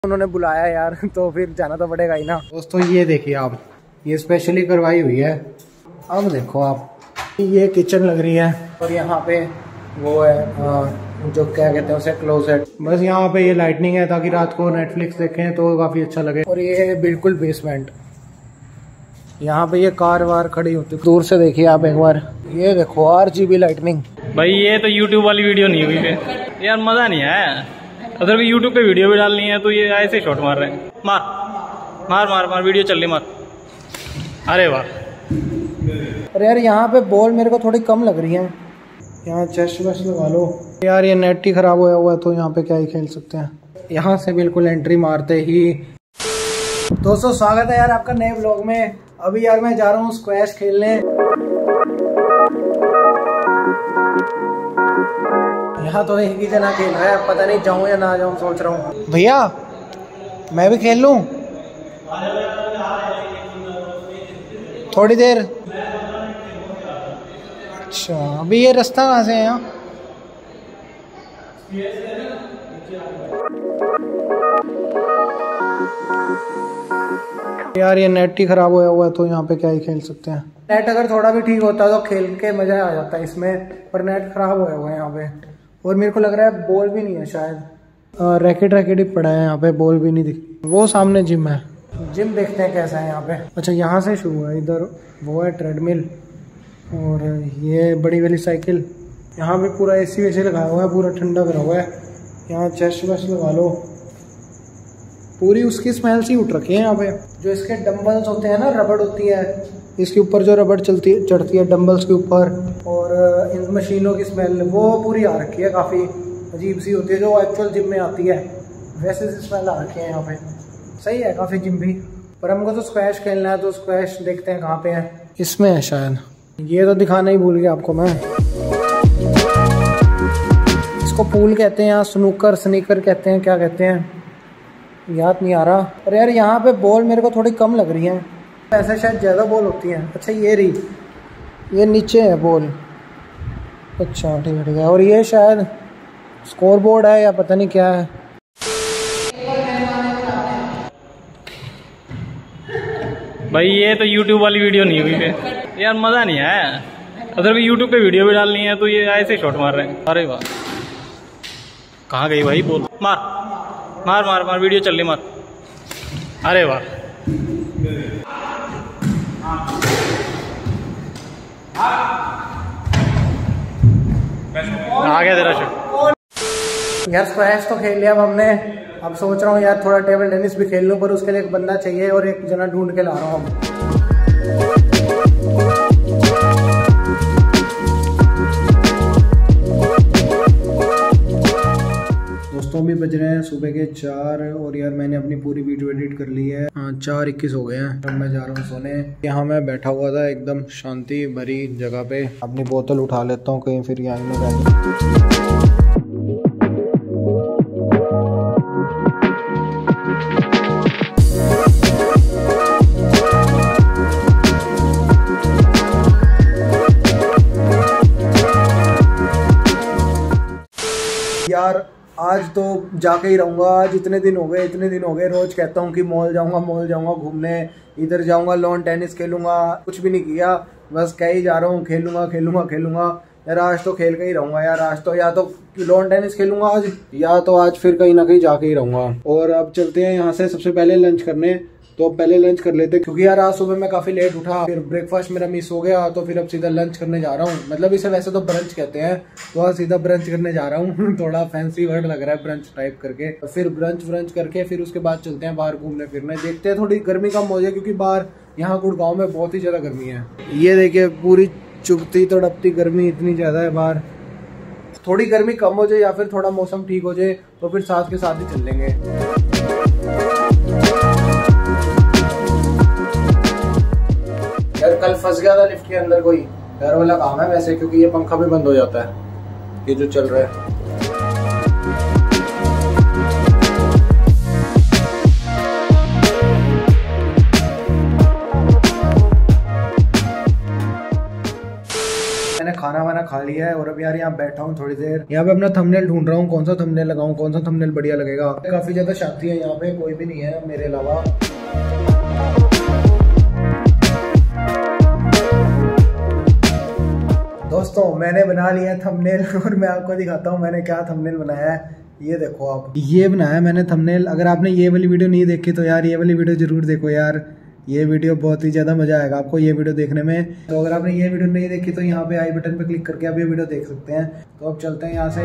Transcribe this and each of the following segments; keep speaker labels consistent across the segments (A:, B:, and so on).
A: उन्होंने बुलाया यार तो फिर जाना तो पड़ेगा ही ना। दोस्तों ये देखिए आप, ये स्पेशली करवाई हुई है। अब देखो आप, ये किचन लग रही है और यहाँ पे वो है जो क्या कहते हैं उसे, क्लोजेट। बस यहाँ पे ये लाइटनिंग है ताकि रात को नेटफ्लिक्स देखें तो काफ़ी अच्छा लगे। और ये बिल्कुल बेसमेंट, यहाँ पे ये कार वार खड़ी होती है। दूर से देखिए आप एक बार, ये देखो RGB लाइटनिंग।
B: भाई ये तो YouTube वाली वीडियो नहीं हुई फिर यार, मजा नहीं है। अगर भी YouTube पे वीडियो भी डालनी है तो ये ऐसे शॉट मार रहे हैं। मार मार मार मार, वीडियो चल रही, मार। अरे वाह।
A: अरे यार यहाँ पे बॉल मेरे को थोड़ी कम लग रही है, यहाँ चेस्ट वेस्ट लगा लो यार। ये नेट ही खराब होया हुआ है तो यहाँ पे क्या ही खेल सकते हैं। यहाँ से बिल्कुल एंट्री मारते ही। दोस्तों स्वागत है यार आपका नए व्लॉग में। अभी यार मैं जा रहा हूँ स्क्वैश खेलने। यहाँ तो एक ही जना खेल रहा है, पता नहीं जाऊँ या ना जाऊँ, सोच रहा हूँ। भैया मैं भी खेल लूँ थोड़ी देर? अच्छा अभी ये रास्ता कहाँ से है यहाँ? यार ये नेट ही खराब होया हुआ है तो यहाँ पे क्या ही खेल सकते हैं। नेट अगर थोड़ा भी ठीक होता तो खेल के मजा आ जाता है इसमें, पर नेट खराब होया हुआ है यहाँ पे। और मेरे को लग रहा है बॉल भी नहीं है शायद, रैकेट ही पड़ा है यहाँ पे, बॉल भी नहीं दिख। वो सामने जिम है, जिम देखते हैं कैसा है यहाँ पे। अच्छा यहाँ से शुरू है, इधर वो है ट्रेडमिल और ये बड़ी वाली साइकिल। यहाँ पे पूरा AC वेसी लगाया हुआ है, पूरा ठंडा करा हुआ है। यहाँ चेस्ट वेस्ट लगा लो, पूरी उसकी स्मेल सी उठ रखी है यहाँ पे। जो इसके डंबल्स होते हैं ना, रबड़ होती है इसके ऊपर, जो रबड़ चढ़ती है डंबल्स के ऊपर, और इन मशीनों की स्मेल वो पूरी आ रखी है, काफ़ी अजीब सी होती है जो एक्चुअल जिम में आती है, वैसे सी स्मेल आ रखी है यहाँ पे। सही है काफ़ी जिम भी, पर हमको तो स्क्वैश खेलना है तो स्क्वैश देखते हैं कहाँ पे है। इसमें है शायद, ये तो दिखाना ही भूल गया आपको मैं। इसको पूल कहते हैं या स्नूकर स्नीकर कहते हैं, क्या कहते हैं याद नहीं आ रहा। और यार यहाँ पे बॉल मेरे को थोड़ी कम लग रही है, ऐसे शायद ज़्यादा बॉल होती हैं। अच्छा ये रही, ये नीचे है बॉल। अच्छा ठीक है। और ये शायद स्कोर बोर्ड है या पता नहीं क्या है।
B: भाई ये तो YouTube वाली वीडियो नहीं हुई फिर यार, मजा नहीं है। अगर भी YouTube पे वीडियो भी डालनी है तो ये ऐसे शॉट मार रहे हैं। अरे वाह, कहाँ गई भाई बॉल? मार मार मार मार, वीडियो चल रही, मार। अरे वाह। आ गया तेरा शॉट।
A: यार स्क्वैश तो खेल लिया अब हमने, अब सोच रहा हूँ यार थोड़ा टेबल टेनिस भी खेल लूँ, पर उसके लिए एक बंदा चाहिए और एक जना ढूंढ के ला रहा हूँ। दोस्तों अभी बज रहे हैं सुबह के 4 और यार मैंने अपनी पूरी वीडियो एडिट कर ली है। 4:21 हो गए हैं, अब मैं जा रहा हूँ सोने। यहाँ मैं बैठा हुआ था एकदम शांति भरी जगह पे, अपनी बोतल उठा लेता हूँ कहीं फिर यहाँ में। यार आज तो जाके ही रहूँगा, आज इतने दिन हो गए रोज कहता हूँ कि मॉल जाऊँगा घूमने, इधर जाऊँगा लॉन टेनिस खेलूंगा, कुछ भी नहीं किया, बस कह ही जा रहा हूँ खेलूंगा। यार आज तो खेल के ही रहूँगा यार, आज तो या तो लॉन टेनिस खेलूंगा आज, या तो आज फिर कहीं ना कहीं जाके ही रहूँगा। और अब चलते हैं यहाँ से सबसे पहले लंच करने, तो पहले लंच कर लेते क्योंकि यार आज सुबह मैं काफी लेट उठा, फिर ब्रेकफास्ट मेरा मिस हो गया, तो फिर अब सीधा लंच करने जा रहा हूँ। मतलब इसे वैसे तो ब्रंच कहते हैं, तो आज सीधा ब्रंच करने जा रहा हूँ। थोड़ा फैंसी वर्ड लग रहा है ब्रंच टाइप करके। फिर ब्रंच करके फिर उसके बाद चलते हैं बाहर घूमने फिरने, देखते हैं थोड़ी गर्मी कम हो जाए क्योंकि बाहर यहाँ गुड़गांव में बहुत ही ज्यादा गर्मी है। ये देखिए पूरी चुभती तड़पती गर्मी इतनी ज्यादा है बाहर। थोड़ी गर्मी कम हो जाए या फिर थोड़ा मौसम ठीक हो जाए तो फिर साथ के साथ ही चल लेंगे। यार कल फंस गया था लिफ्ट के अंदर, कोई डर वाला काम है वैसे, क्योंकि ये पंखा भी बंद हो जाता है ये जो चल रहा है। मैंने खाना वाना खा लिया है और अब यार यहाँ बैठा हूँ थोड़ी देर। यहाँ पे अपना थंबनेल ढूंढ रहा हूँ, कौन सा थंबनेल लगाऊं, कौन सा थंबनेल बढ़िया लगेगा। काफी ज्यादा शांति है यहाँ पे, कोई भी नहीं है मेरे अलावा। दोस्तों मैंने बना लिया थंबनेल और मैं आपको दिखाता हूँ मैंने क्या थंबनेल बनाया है। ये देखो आप, ये बनाया मैंने थंबनेल। अगर आपने ये वाली वीडियो नहीं देखी तो यार ये वाली वीडियो जरूर देखो यार, ये वीडियो बहुत ही ज़्यादा मजा आएगा आपको ये वीडियो देखने में। तो अगर आपने ये वीडियो नहीं देखी तो यहाँ पे आई बटन पे क्लिक करके आप ये वीडियो देख सकते हैं। तो अब चलते हैं यहाँ से,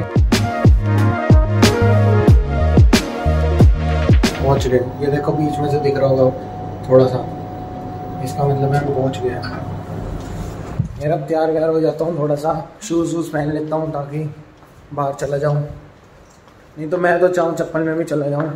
A: पहुँच गए। ये देखो बीच में से दिख रहा होगा थोड़ा सा, इसका मतलब है हम पहुँच गए। मेरा तैयार व्यार हो जाता हूँ, थोड़ा सा शूज़ वूज़ पहन लेता हूँ ताकि बाहर चला जाऊँ, नहीं तो मैं तो चाहूँ चप्पल में भी चला जाऊँ।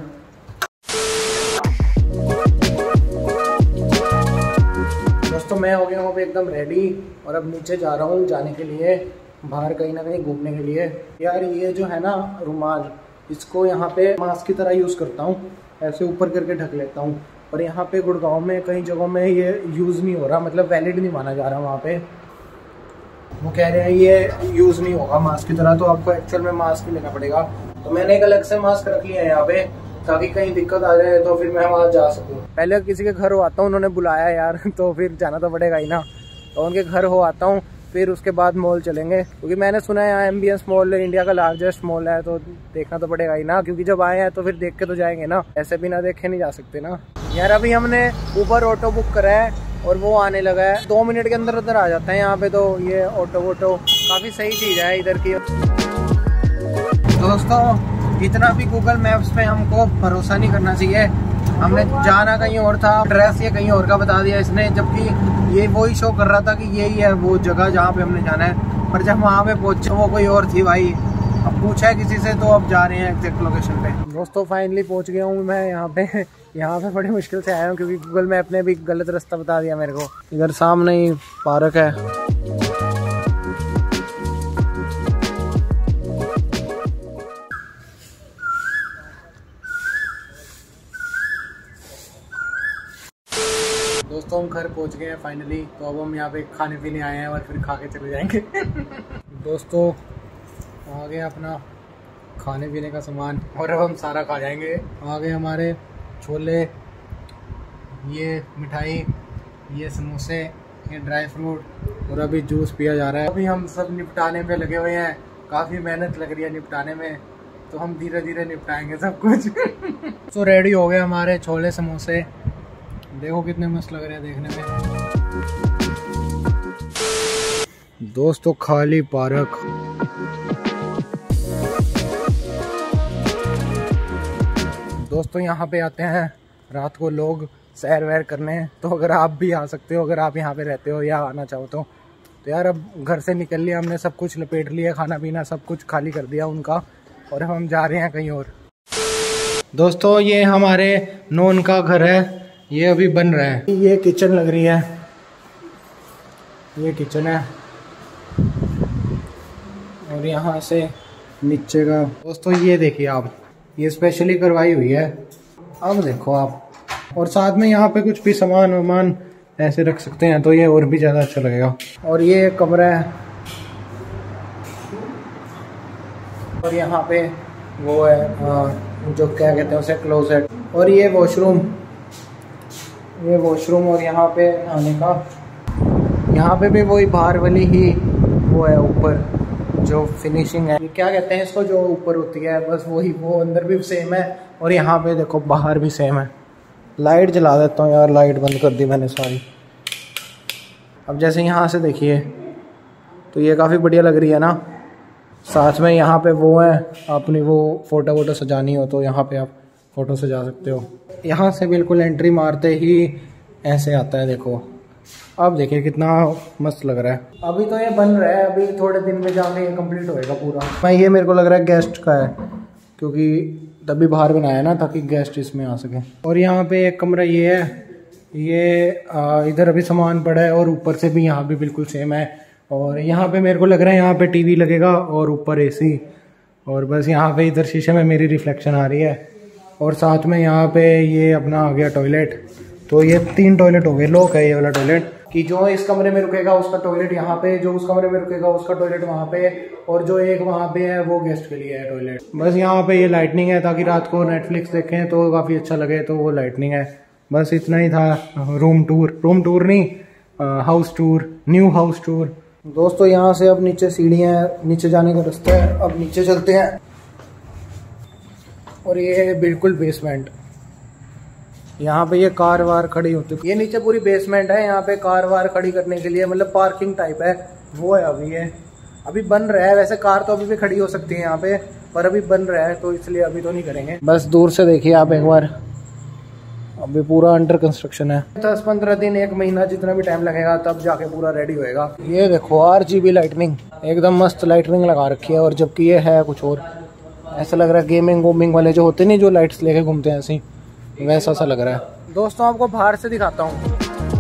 A: दोस्तों मैं हो गया हूँ अभी एकदम रेडी और अब नीचे जा रहा हूँ जाने के लिए, बाहर कहीं ना कहीं घूमने के लिए। यार ये जो है ना रुमाल, इसको यहाँ पे मास्क की तरह यूज़ करता हूँ, ऐसे ऊपर करके ढक लेता हूँ। और यहाँ पे गुड़गांव में कई जगहों में ये यूज़ नहीं हो रहा, मतलब वैलिड नहीं माना जा रहा वहाँ पे। वो कह रहे हैं ये यूज़ नहीं होगा मास्क की तरह, तो आपको एक्चुअल में मास्क ही लेना पड़ेगा। तो मैंने एक अलग से मास्क रख लिया है यहाँ पे ताकि कहीं दिक्कत आ जाए तो फिर मैं वहाँ जा सकूँ। पहले किसी के घर हो आता हूँ, उन्होंने बुलाया यार तो फिर जाना तो पड़ेगा ही ना। तो उनके घर हो आता हूँ, फिर उसके बाद मॉल चलेंगे, क्योंकि मैंने सुना है यहाँ एमबीएस मॉल इंडिया का लार्जेस्ट मॉल है, तो देखना तो पड़ेगा ही ना, क्योंकि जब आए हैं तो फिर देख के तो जाएंगे ना, ऐसे बिना देखे नहीं जा सकते ना। यार अभी हमने ऊबर ऑटो बुक करा है और वो आने लगा है, 2 मिनट के अंदर अंदर आ जाता है यहाँ पे। तो ये ऑटो वोटो काफ़ी सही चीज़ है इधर की। दोस्तों इतना भी गूगल मैप्स पे हमको भरोसा नहीं करना चाहिए, हमने जाना कहीं और था, एड्रेस ये कहीं और का बता दिया इसने, जबकि ये वही शो कर रहा था कि यही है वो जगह जहाँ पे हमने जाना है। पर जब वहाँ पे पहुँचे वो कोई और थी भाई। अब पूछा है किसी से तो अब जा रहे हैं एग्जैक्ट लोकेशन पे। दोस्तों फाइनली पहुँच गया हूँ मैं यहाँ पे बड़ी मुश्किल से आया हूँ, क्योंकि गूगल मैप ने भी गलत रास्ता बता दिया मेरे को। इधर सामने ही पार्क है। दोस्तों हम घर पहुंच गए हैं फाइनली, तो अब हम यहाँ पे खाने पीने आए हैं और फिर खा के चले जाएंगे। दोस्तों आ गया अपना खाने पीने का सामान और अब हम सारा खा जाएंगे। आ गए हमारे छोले, ये मिठाई, ये समोसे, ये ड्राई फ्रूट और अभी जूस पिया जा रहा है। अभी हम सब निपटाने में लगे हुए हैं, काफ़ी मेहनत लग रही है निपटाने में, तो हम धीरे धीरे निपटाएंगे सब कुछ। तो रेडी हो गए हमारे छोले समोसे, देखो कितने मस्त लग रहे हैं देखने में। दोस्तों खाली पार्क, दोस्तों यहाँ पे आते हैं रात को लोग सैर वैर करने, तो अगर आप भी आ सकते हो, अगर आप यहाँ पे रहते हो या आना चाहो तो यार अब घर से निकल लिया हमने, सब कुछ लपेट लिया, खाना पीना सब कुछ खाली कर दिया उनका, और अब हम जा रहे हैं कहीं और। दोस्तों ये हमारे नॉन का घर है, ये अभी बन रहा है। ये किचन लग रही है, ये किचन है और यहाँ से नीचे का। दोस्तों ये देखिए आप, ये स्पेशली करवाई हुई है, अब देखो आप। और साथ में यहाँ पे कुछ भी सामान वामान ऐसे रख सकते हैं, तो ये और भी ज़्यादा अच्छा लगेगा। और ये एक कमरा है और यहाँ पे वो है जो क्या कहते हैं उसे, क्लोजेट। और ये वॉशरूम और यहाँ पे नहाने का, यहाँ पे भी वही बाहर वाली ही वो है ऊपर जो फिनिशिंग है, ये क्या कहते हैं इसको, जो ऊपर होती है बस वही, वो अंदर भी सेम है और यहाँ पे देखो बाहर भी सेम है। लाइट जला देता हूँ यार, लाइट बंद कर दी मैंने सारी। अब जैसे यहाँ से देखिए तो ये काफ़ी बढ़िया लग रही है ना। साथ में यहाँ पे वो है, अपनी वो फ़ोटो वोटो सजानी हो तो यहाँ पे आप फ़ोटो सजा सकते हो। यहाँ से बिल्कुल एंट्री मारते ही ऐसे आता है, देखो अब देखिए कितना मस्त लग रहा है। अभी तो ये बन रहा है, अभी थोड़े दिन में जाके ये कंप्लीट होएगा पूरा। मैं ये मेरे को लग रहा है गेस्ट का है, क्योंकि तभी बाहर बनाया ना ताकि गेस्ट इसमें आ सके। और यहाँ पे एक कमरा ये है, ये इधर अभी सामान पड़ा है और ऊपर से भी यहाँ भी बिल्कुल सेम है। और यहाँ पे मेरे को लग रहा है यहाँ पे टीवी लगेगा और ऊपर एसी, और बस यहाँ पे इधर शीशे में मेरी रिफ्लेक्शन आ रही है। और साथ में यहाँ पे ये अपना आ गया टॉयलेट, तो ये 3 टॉयलेट हो गए, लॉक है ये वाला टॉयलेट। कि जो इस कमरे में रुकेगा उसका टॉयलेट यहाँ पे, जो उस कमरे में रुकेगा उसका टॉयलेट वहाँ पे, और जो एक वहाँ पे है वो गेस्ट के लिए है टॉयलेट। बस यहाँ पे ये लाइटनिंग है ताकि रात को नेटफ्लिक्स देखें तो काफ़ी अच्छा लगे, तो वो लाइटनिंग है। बस इतना ही था। रूम टूर नहीं, house tour, new house tour. दोस्तों यहाँ से अब नीचे सीढ़ियाँ हैं, नीचे जाने का रास्ता है, अब नीचे चलते हैं। और ये है बिल्कुल बेसमेंट, यहाँ पे ये कार वार खड़ी होती है। ये नीचे पूरी बेसमेंट है, यहाँ पे कार वार खड़ी करने के लिए मतलब पार्किंग टाइप है वो है। अभी ये अभी बन रहा है, वैसे कार तो अभी भी खड़ी हो सकती है यहाँ पे, पर अभी बन रहा है तो इसलिए अभी तो नहीं करेंगे। बस दूर से देखिए आप एक बार, अभी पूरा अंडर कंस्ट्रक्शन है। 10-15 दिन, 1 महीना, जितना भी टाइम लगेगा तब जाके पूरा रेडी होएगा। ये देखो RGB लाइटनिंग, एकदम मस्त लाइटनिंग लगा रखी है। और जबकि ये है कुछ और, ऐसा लग रहा है गेमिंग वूमिंग वाले जो होते नहीं, जो लाइट्स लेके घूमते हैं ऐसे, वैसा सा लग रहा है। दोस्तों आपको बाहर से दिखाता हूँ।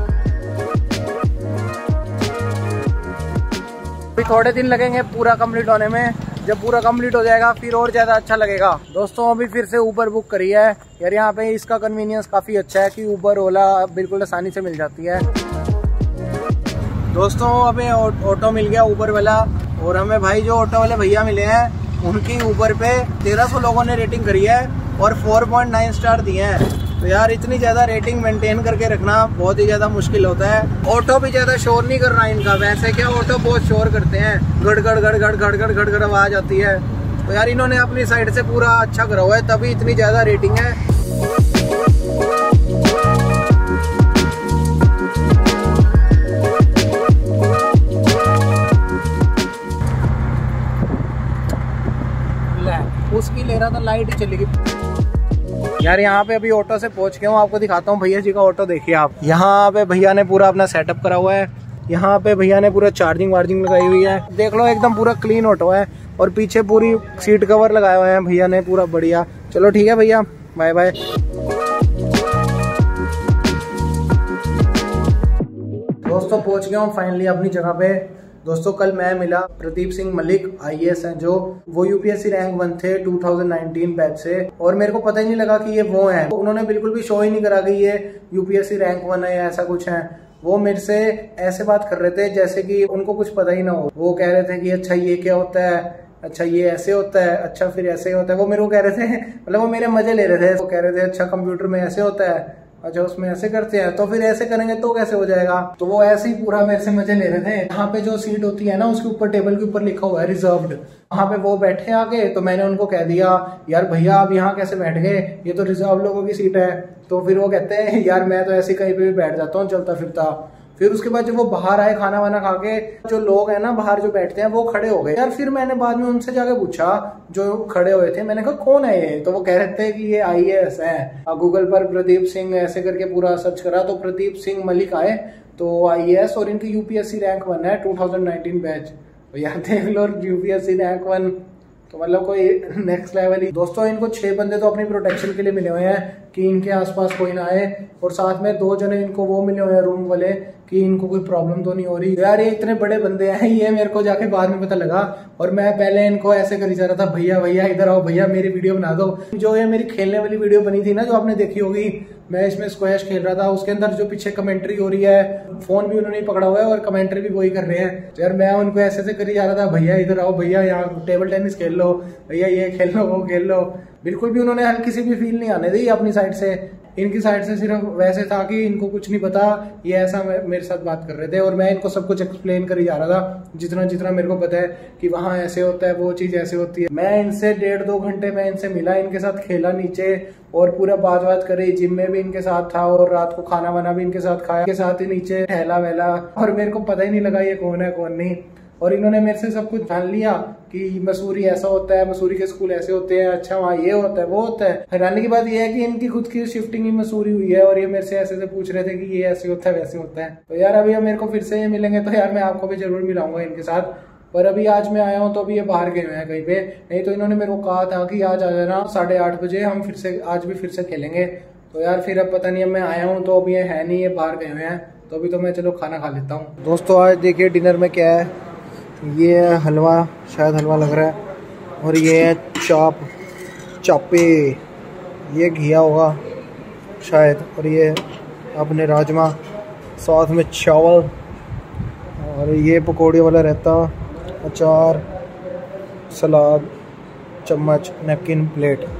A: अभी थोड़े दिन लगेंगे पूरा कंप्लीट होने में, जब पूरा कंप्लीट हो जाएगा फिर और ज्यादा अच्छा लगेगा। दोस्तों अभी फिर से ऊबर बुक करी है यार, यहाँ पे इसका कन्वीनियंस काफी अच्छा है कि ऊबर ओला बिल्कुल आसानी से मिल जाती है। दोस्तों अभी ऑटो मिल गया ऊबर वाला, और हमें भाई जो ऑटो वाले भैया मिले हैं उनकी ऊबर पे 1300 लोगों ने रेटिंग करी है और 4.9 स्टार दिए हैं। तो यार इतनी ज़्यादा रेटिंग मेंटेन करके रखना बहुत ही ज़्यादा मुश्किल होता है। ऑटो भी ज़्यादा शोर नहीं कर रहा इनका, वैसे क्या ऑटो बहुत शोर करते हैं, गड़गड़ गड़गड़ गड़गड़ गड़गड़ आवाज़ आती है। तो यार इन्होंने अपनी साइड से पूरा अच्छा करा हुआ है, तभी इतनी ज़्यादा रेटिंग है। उसकी ले रहा था, लाइट चली गई। यार यहाँ पे अभी ऑटो से पहुंच गया हूँ, आपको दिखाता हूँ भैया जी का ऑटो। देखिए आप, यहाँ पे भैया ने पूरा अपना सेटअप करा हुआ है, यहाँ पे भैया ने पूरा चार्जिंग वार्जिंग लगाई हुई है। देख लो एकदम पूरा क्लीन ऑटो है, और पीछे पूरी सीट कवर लगाए हुए हैं भैया ने, पूरा बढ़िया। चलो ठीक है भैया, बाय बाय। दोस्तों पहुंच गया हूँ फाइनली अपनी जगह पे। दोस्तों कल मैं मिला प्रदीप सिंह मलिक IAS हैं, जो वो UPSC रैंक 1 थे 2019 बैच से, और मेरे को पता ही नहीं लगा कि ये वो हैं। उन्होंने बिल्कुल भी शो ही नहीं करा कि ये UPSC रैंक 1 है या ऐसा कुछ है। वो मेरे से ऐसे बात कर रहे थे जैसे कि उनको कुछ पता ही ना हो। वो कह रहे थे कि अच्छा ये क्या होता है, अच्छा ये ऐसे होता है, अच्छा फिर ऐसे होता है। वो मेरे को कह रहे थे, मतलब वो मेरे मजे ले रहे थे। वो कह रहे थे अच्छा कंप्यूटर में ऐसे होता है, अच्छा उसमें ऐसे करते हैं, तो फिर ऐसे करेंगे तो कैसे हो जाएगा। तो वो ऐसे ही पूरा मेरे से मजे ले रहे थे। यहाँ पे जो सीट होती है ना, उसके ऊपर टेबल के ऊपर लिखा हुआ है रिजर्व्ड। वहाँ पे वो बैठे आके, तो मैंने उनको कह दिया यार भैया आप यहाँ कैसे बैठ गए, ये तो रिजर्व लोगों की सीट है। तो फिर वो कहते हैं यार मैं तो ऐसे कहीं पे भी बैठ जाता हूँ चलता फिरता। फिर उसके बाद जब वो बाहर आए खाना वाना खा के, जो लोग हैं ना बाहर जो बैठते हैं वो खड़े हो गए यार। फिर मैंने बाद में उनसे जाके पूछा जो खड़े हुए थे, मैंने कहा कौन है ये, तो वो कह रहे थे कि ये IAS है। गूगल पर प्रदीप सिंह ऐसे करके पूरा सर्च करा तो प्रदीप सिंह मलिक आए, तो IAS, और इनकी UPSC रैंक 1 है 2019 बैच। तो यार देख लो UPSC रैंक 1, तो मतलब कोई नेक्स्ट लेवल ही। दोस्तों इनको 6 बंदे तो अपनी प्रोटेक्शन के लिए मिले हुए हैं कि इनके आसपास कोई ना आए, और साथ में 2 जने इनको वो मिले हुए हैं रूम वाले कि इनको कोई प्रॉब्लम तो नहीं हो रही। यार ये इतने बड़े बंदे हैं, ये मेरे को जाके बाद में पता लगा। और मैं पहले इनको ऐसे कर जा रहा था, भैया भैया इधर आओ भैया मेरी वीडियो बना दो। जो ये मेरी खेलने वाली वीडियो बनी थी ना, जो आपने देखी होगी, मैं इसमें स्क्वैश खेल रहा था, उसके अंदर जो पीछे कमेंट्री हो रही है, फोन भी उन्होंने पकड़ा हुआ है और कमेंट्री भी वही कर रहे हैं। तो यार मैं उनको ऐसे से करी जा रहा था, भैया इधर आओ भैया यहाँ टेबल टेनिस खेल लो, भैया ये खेल लो वो खेल लो। बिल्कुल भी उन्होंने हल्की सी भी फील नहीं आने दी अपनी साइड से। इनकी साइड से सिर्फ वैसे था कि इनको कुछ नहीं पता, ये ऐसा मेरे साथ बात कर रहे थे, और मैं इनको सब कुछ एक्सप्लेन करी जा रहा था जितना जितना मेरे को पता है कि वहाँ ऐसे होता है, वो चीज ऐसे होती है। मैं इनसे 1.5-2 घंटे मैं इनसे मिला, इनके साथ खेला नीचे, और पूरा बात करी। जिम में भी इनके साथ था, और रात को खाना वाना भी इनके साथ खाया, इनके साथ ही नीचे ठहला वहला, और मेरे को पता ही नहीं लगा ये कौन है कौन नहीं। और इन्होंने मेरे से सब कुछ जान लिया कि मसूरी ऐसा होता है, मसूरी के स्कूल ऐसे होते हैं, अच्छा वहाँ ये होता है वो होता है। हैरानी की बात ये है कि इनकी खुद की शिफ्टिंग ही मसूरी हुई है, और ये मेरे से ऐसे से पूछ रहे थे कि ये ऐसे होता है वैसे होता है। तो यार अभी मेरे को फिर से ये मिलेंगे तो यार मैं आपको भी जरूर मिलाऊंगा इनके साथ। पर अभी आज मैं आया हूँ तो अभी ये बाहर गए हुए हैं कहीं पे, नहीं तो इन्होंने मेरे को कहा था कि आज आ जाना 8:30 बजे, हम फिर से आज भी फिर से खेलेंगे। तो यार फिर अब पता नहीं, अब मैं आया हूँ तो अभी ये है नहीं, ये बाहर गए हुए हैं। तो अभी तो मैं चलो खाना खा लेता हूँ। दोस्तों आज देखिए डिनर में क्या है, ये है हलवा, शायद हलवा लग रहा है, और ये है चापे, ये घिया होगा शायद, और ये अपने राजमा साथ में चावल, और ये पकौड़ी वाला रहता, अचार, सलाद, चम्मच, नैपकिन, प्लेट।